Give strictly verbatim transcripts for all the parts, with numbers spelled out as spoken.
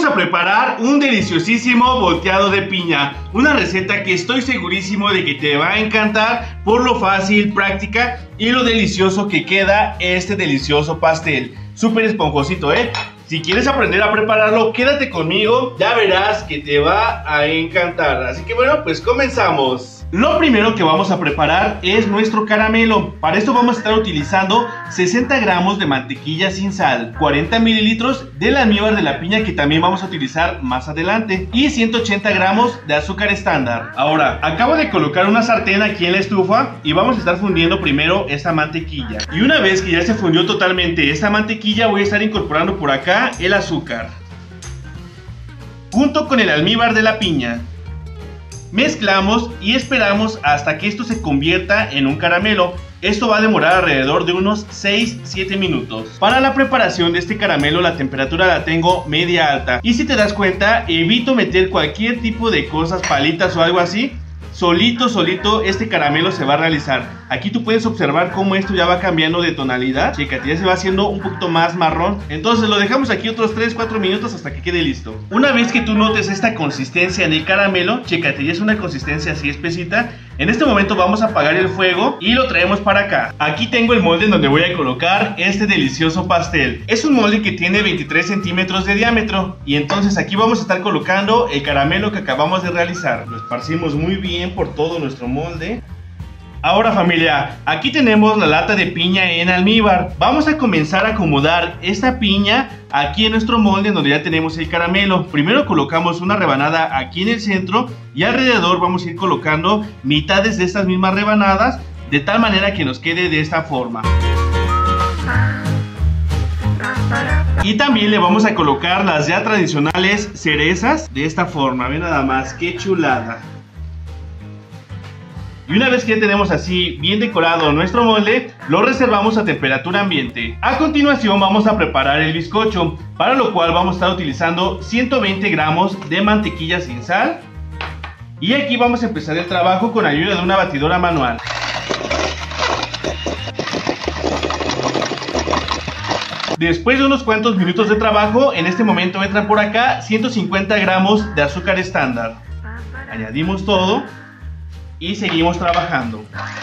a preparar un deliciosísimo volteado de piña. Una receta que estoy segurísimo de que te va a encantar por lo fácil, práctica y lo delicioso que queda este delicioso pastel. Súper esponjosito, ¿eh? Si quieres aprender a prepararlo, quédate conmigo, ya verás que te va a encantar. Así que bueno, pues comenzamos. Lo primero que vamos a preparar es nuestro caramelo. Para esto vamos a estar utilizando sesenta gramos de mantequilla sin sal, cuarenta mililitros del almíbar de la piña que también vamos a utilizar más adelante y ciento ochenta gramos de azúcar estándar. Ahora, acabo de colocar una sartén aquí en la estufa y vamos a estar fundiendo primero esta mantequilla. Y una vez que ya se fundió totalmente esta mantequilla, voy a estar incorporando por acá el azúcar junto con el almíbar de la piña. Mezclamos y esperamos hasta que esto se convierta en un caramelo. Esto va a demorar alrededor de unos seis a siete minutos. Para la preparación de este caramelo la temperatura la tengo media alta. Y si te das cuenta, evito meter cualquier tipo de cosas, palitas o algo así. Solito, solito este caramelo se va a realizar. Aquí tú puedes observar cómo esto ya va cambiando de tonalidad. Chécate, ya se va haciendo un poquito más marrón. Entonces lo dejamos aquí otros tres a cuatro minutos hasta que quede listo. Una vez que tú notes esta consistencia en el caramelo, chécate, ya es una consistencia así espesita. En este momento vamos a apagar el fuego y lo traemos para acá. Aquí tengo el molde en donde voy a colocar este delicioso pastel. Es un molde que tiene veintitrés centímetros de diámetro. Y entonces aquí vamos a estar colocando el caramelo que acabamos de realizar. Lo esparcimos muy bien por todo nuestro molde. Ahora familia, aquí tenemos la lata de piña en almíbar. Vamos a comenzar a acomodar esta piña aquí en nuestro molde donde ya tenemos el caramelo. Primero colocamos una rebanada aquí en el centro y alrededor vamos a ir colocando mitades de estas mismas rebanadas de tal manera que nos quede de esta forma. Y también le vamos a colocar las ya tradicionales cerezas de esta forma. Ven nada más, qué chulada. Y una vez que ya tenemos así bien decorado nuestro molde, lo reservamos a temperatura ambiente. A continuación vamos a preparar el bizcocho, para lo cual vamos a estar utilizando ciento veinte gramos de mantequilla sin sal. Y aquí vamos a empezar el trabajo con ayuda de una batidora manual. Después de unos cuantos minutos de trabajo, en este momento entran por acá ciento cincuenta gramos de azúcar estándar. Añadimos todo y seguimos trabajando.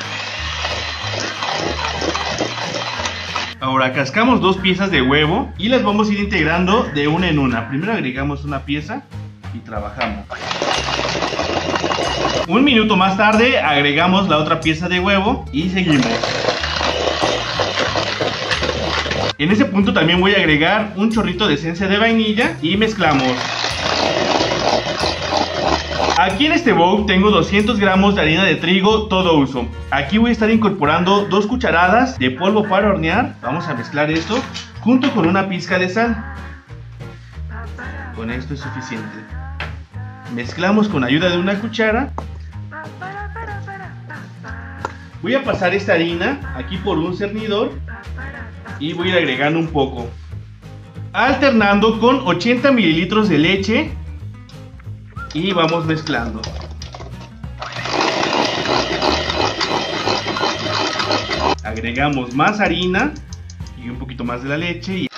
Ahora cascamos dos piezas de huevo y las vamos a ir integrando de una en una. Primero agregamos una pieza y trabajamos. Un minuto más tarde agregamos la otra pieza de huevo y seguimos. En ese punto también voy a agregar un chorrito de esencia de vainilla y mezclamos. Aquí en este bowl tengo doscientos gramos de harina de trigo todo uso. Aquí voy a estar incorporando dos cucharadas de polvo para hornear. Vamos a mezclar esto junto con una pizca de sal. Con esto es suficiente. Mezclamos con ayuda de una cuchara. Voy a pasar esta harina aquí por un cernidor y voy a ir agregando un poco, alternando con ochenta mililitros de leche. Y vamos mezclando. Agregamos más harina y un poquito más de la leche. Y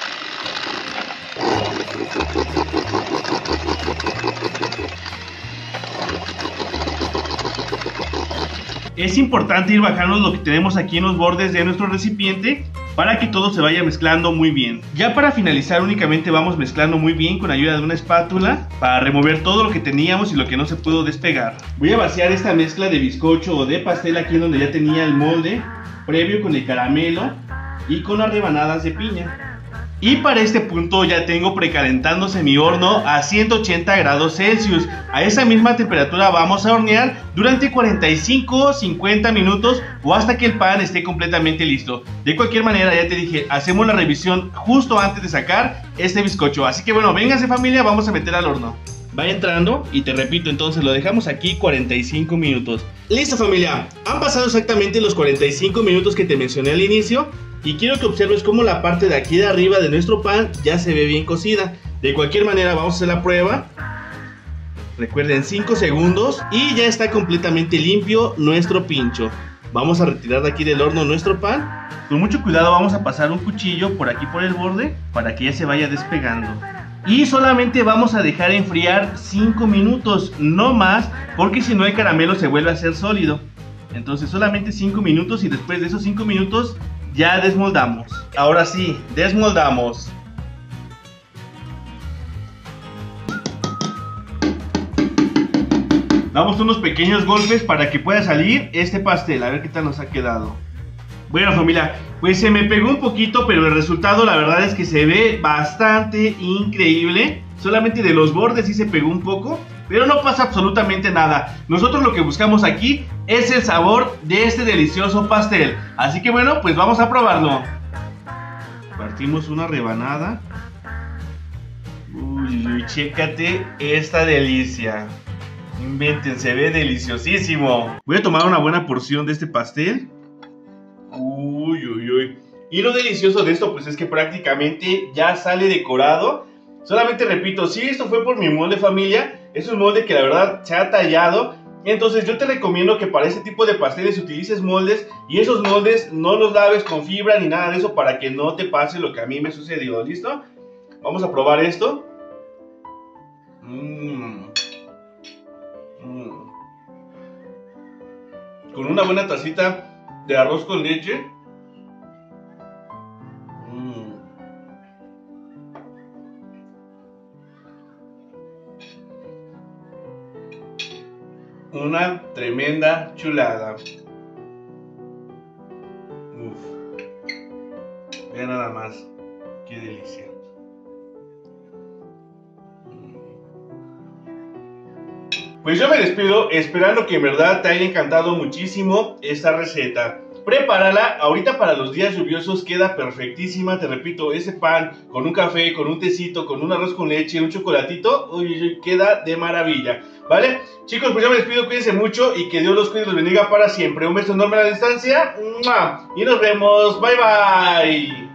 es importante ir bajando lo que tenemos aquí en los bordes de nuestro recipiente para que todo se vaya mezclando muy bien. Ya para finalizar únicamente vamos mezclando muy bien con ayuda de una espátula para remover todo lo que teníamos y lo que no se pudo despegar. Voy a vaciar esta mezcla de bizcocho o de pastel aquí donde ya tenía el molde previo con el caramelo y con las rebanadas de piña. Y para este punto ya tengo precalentándose mi horno a ciento ochenta grados Celsius. A esa misma temperatura vamos a hornear durante cuarenta y cinco a cincuenta minutos o hasta que el pan esté completamente listo. De cualquier manera, ya te dije, hacemos la revisión justo antes de sacar este bizcocho. Así que bueno, vénganse familia, vamos a meter al horno. Va entrando y te repito, entonces lo dejamos aquí cuarenta y cinco minutos. Listo familia, han pasado exactamente los cuarenta y cinco minutos que te mencioné al inicio. Y quiero que observes cómo la parte de aquí de arriba de nuestro pan ya se ve bien cocida. De cualquier manera vamos a hacer la prueba. Recuerden, cinco segundos y ya está completamente limpio nuestro pincho. Vamos a retirar de aquí del horno nuestro pan. Con mucho cuidado vamos a pasar un cuchillo por aquí por el borde para que ya se vaya despegando. Y solamente vamos a dejar enfriar cinco minutos, no más, porque si no el caramelo se vuelve a hacer sólido. Entonces solamente cinco minutos y después de esos cinco minutos ya desmoldamos. Ahora sí, desmoldamos. Damos unos pequeños golpes para que pueda salir este pastel. A ver qué tal nos ha quedado. Bueno, familia, pues se me pegó un poquito, pero el resultado la verdad es que se ve bastante increíble. Solamente de los bordes sí se pegó un poco, pero no pasa absolutamente nada. Nosotros lo que buscamos aquí es el sabor de este delicioso pastel. Así que bueno, pues vamos a probarlo. Partimos una rebanada. Uy, uy, chécate esta delicia. Inventen, se ve deliciosísimo. Voy a tomar una buena porción de este pastel. Uy, uy, uy. Y lo delicioso de esto pues es que prácticamente ya sale decorado. Solamente repito, si esto fue por mi molde, familia, es un molde que la verdad se ha tallado. Entonces yo te recomiendo que para este tipo de pasteles utilices moldes. Y esos moldes no los laves con fibra ni nada de eso, para que no te pase lo que a mí me sucedió. ¿Listo? Vamos a probar esto. Mmm. Mm. Con una buena tacita de arroz con leche. Mm. Una tremenda chulada. Uf. Vean nada más. Qué delicia. Pues yo me despido esperando que en verdad te haya encantado muchísimo esta receta. Prepárala, ahorita para los días lluviosos queda perfectísima. Te repito, ese pan con un café, con un tecito, con un arroz con leche, un chocolatito, uy, uy, queda de maravilla, ¿vale? Chicos, pues yo me despido, cuídense mucho y que Dios los cuide y los bendiga para siempre. Un beso enorme a la distancia, ¡mua! Y nos vemos, bye bye.